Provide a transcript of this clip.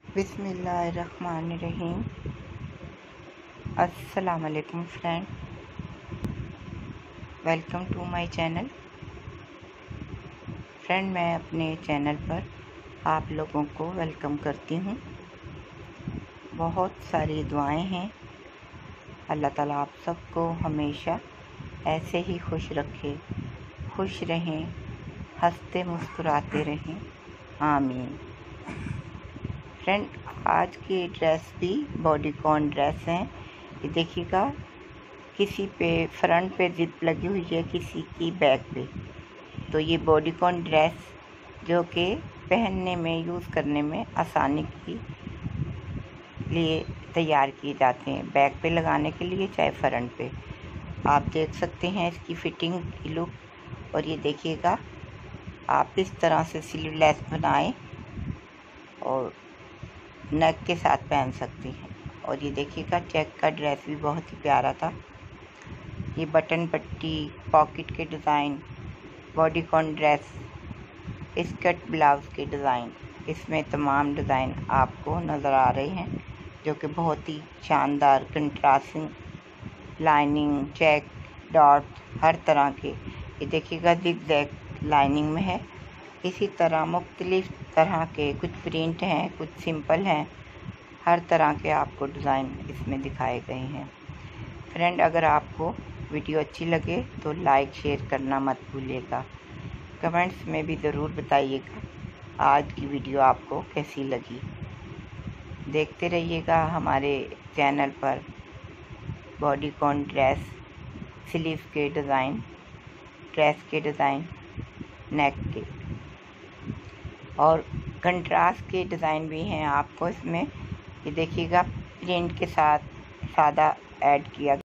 बिस्मिल्लाहिर्रहमानिर्रहीम। अस्सलाम वालेकुम friend, welcome to my channel. Friend, मैं अपने चैनल पर आप लोगों को वेलकम करती हूँ। बहुत सारी दुआएं हैं। अल्लाह ताला आप सबको हमेशा ऐसे ही खुश रखे, खुश रहें, हंसते मुस्कुराते रहें, आमीन। फ्रेंड, आज की ड्रेस भी बॉडीकॉन ड्रेस है। ये देखिएगा, किसी पे फ्रंट पे जिप लगी हुई है, किसी की बैक पे। तो ये बॉडीकॉन ड्रेस जो कि पहनने में, यूज़ करने में आसानी के लिए तैयार किए जाते हैं, बैक पे लगाने के लिए चाहे फ्रंट पे। आप देख सकते हैं इसकी फिटिंग की लुक। और ये देखिएगा, आप इस तरह से स्लीवलेस बनाएं और नेक के साथ पहन सकते हैं। और ये देखिएगा, चेक का ड्रेस भी बहुत ही प्यारा था। ये बटन पट्टी, पॉकेट के design, bodycon dress, skirt blouse के डिज़ाइन, इसमें तमाम डिज़ाइन आपको नज़र आ रहे हैं जो कि बहुत ही शानदार, कंट्रास्टिंग, लाइनिंग, चेक, डॉट, हर तरह के। ये देखिएगा, जिग-जैग लाइनिंग में है। इसी तरह मुख्तलिफ तरह के कुछ प्रिंट हैं, कुछ सिंपल हैं, हर तरह के आपको डिज़ाइन इसमें दिखाए गए हैं। फ्रेंड, अगर आपको वीडियो अच्छी लगे तो लाइक शेयर करना मत भूलिएगा। कमेंट्स में भी ज़रूर बताइएगा आज की वीडियो आपको कैसी लगी। देखते रहिएगा हमारे चैनल पर बॉडीकॉन ड्रेस, स्लीव के डिज़ाइन, ड्रेस के डिज़ाइन, नेक के और कंट्रास्ट के डिज़ाइन भी हैं आपको इसमें। ये देखिएगा, प्रिंट के साथ सादा ऐड किया